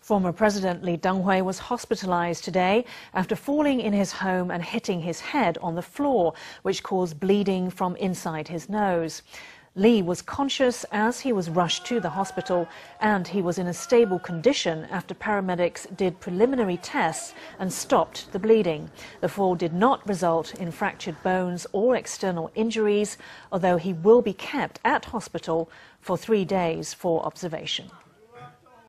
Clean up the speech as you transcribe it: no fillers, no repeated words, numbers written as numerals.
Former President Lee Teng-hui was hospitalized today after falling in his home and hitting his head on the floor, which caused bleeding from inside his nose. Lee was conscious as he was rushed to the hospital, and he was in a stable condition after paramedics did preliminary tests and stopped the bleeding. The fall did not result in fractured bones or external injuries, although he will be kept at hospital for 3 days for observation.